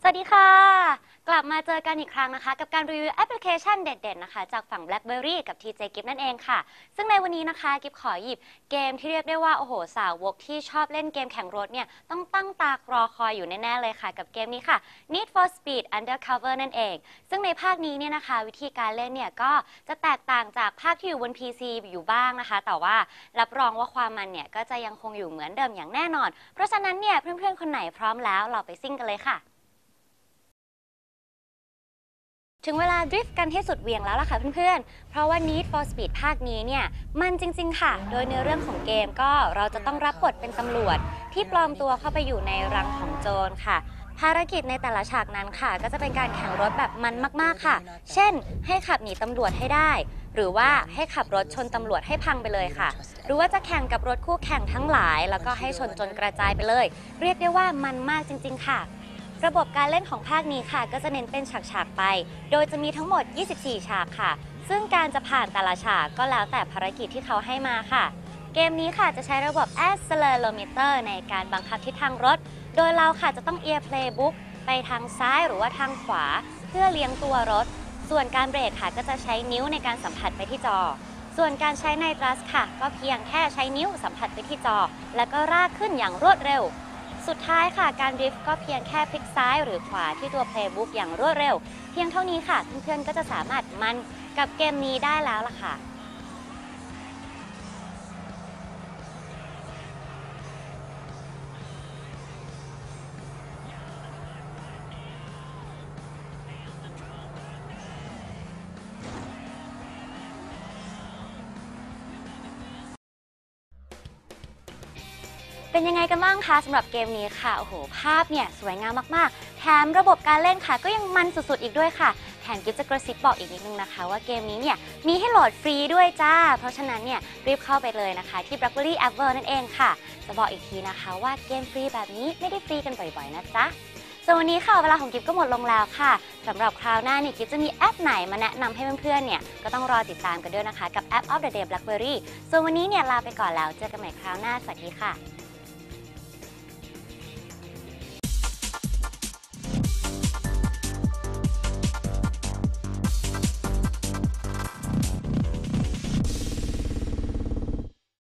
วัสดีค่ะกลับมาเจอกันอีกครั้งนะคะกับการรีวิวแอปพลิเคชันเด็ดๆนะคะจากฝั่ง BlackBerry กับ TJ Gift นั่นเองค่ะซึ่งในวันนี้นะคะกิฟขอหยิบเกมที่เรียกได้ว่าโอ้โหสาวกที่ชอบเล่นเกมแข่งรถเนี่ยต้องตั้งตารอคอยอยู่แน่ๆเลยค่ะกับเกมนี้ค่ะ Need for Speed Undercover นั่นเองซึ่งในภาคนี้เนี่ยนะคะวิธีการเล่นเนี่ยก็จะแตกต่างจากภาคที่อยู่บน PC อยู่บ้างนะคะแต่ว่ารับรองว่าความมันเนี่ยก็จะยังคงอยู่เหมือนเดิมอย่างแน่นอนเพราะฉะนั้นเนี่ยเพื่อนๆคนไหนพร้อมแล้วเราไปซิ่งกันเลยค่ะถึงเวลาดริฟต์กันให้สุดเหวี่ยงแล้วล่ะค่ะเพื่อนๆ เพราะว่า Need for Speed ภาคนี้เนี่ยมันจริงๆค่ะ โดยเนื้อเรื่องของเกมก็เราจะต้องรับบทเป็นตำรวจที่ปลอมตัวเข้าไปอยู่ในรังของโจรค่ะ ภารกิจในแต่ละฉากนั้นค่ะก็จะเป็นการแข่งรถแบบมันมากๆค่ะ เช่นให้ขับหนีตำรวจให้ได้ หรือว่าให้ขับรถชนตำรวจให้พังไปเลยค่ะ หรือว่าจะแข่งกับรถคู่แข่งทั้งหลายแล้วก็ให้ชนจนกระจายไปเลย เรียกได้ว่ามันมากจริงๆค่ะระบบการเล่นของภาคนี้ค่ะก็จะเน้นเป็นฉากๆไป โดยจะมีทั้งหมด 24 ฉากค่ะ ซึ่งการจะผ่านแต่ละฉากก็แล้วแต่ภารกิจที่เขาให้มาค่ะ เกมนี้ค่ะจะใช้ระบบ Accelerometer ในการบังคับทิศทางรถ โดยเราค่ะจะต้อง Ear Playbook ไปทางซ้ายหรือว่าทางขวาเพื่อเลี้ยงตัวรถ ส่วนการเบรกค่ะก็จะใช้นิ้วในการสัมผัสไปที่จอ ส่วนการใช้ไนตรัสค่ะก็เพียงแค่ใช้นิ้วสัมผัสไปที่จอ แล้วก็ลากขึ้นอย่างรวดเร็วสุดท้ายค่ะการดริฟต์ก็เพียงแค่พลิกซ้ายหรือขวาที่ตัว Playbook อย่างรวดเร็วเพียงเท่านี้ค่ะเพื่อนๆก็จะสามารถมันกับเกมนี้ได้แล้วล่ะค่ะเป็นยังไงกันบ้างคะสำหรับเกมนี้ค่ะโอ้โหภาพเนี่ยสวยงามมากๆแถมระบบการเล่นค่ะก็ยังมันสุดๆอีกด้วยค่ะแถมกิ๊บจะกระซิบบอกอีกนิดนึงนะคะว่าเกมนี้เนี่ยมีให้โหลดฟรีด้วยจ้าเพราะฉะนั้นเนี่ยรีบเข้าไปเลยนะคะที่ BlackBerry App World นั่นเองค่ะจะบอกอีกทีนะคะว่าเกมฟรีแบบนี้ไม่ได้ฟรีกันบ่อยๆนะจ๊ะส่วนวันนี้ค่ะเวลาของกิ๊บก็หมดลงแล้วค่ะสำหรับคราวหน้าเนี่ยกิ๊บจะมีแอปไหนมาแนะนำให้เพื่อนๆเนี่ยก็ต้องรอติดตามกันด้วยนะคะกับ App of the Day BlackBerry ส่วนวันนี้เนี่ยลาไปก่อนแล้วเจอกันใหม่คราวหน้าสวัสดีค่ะ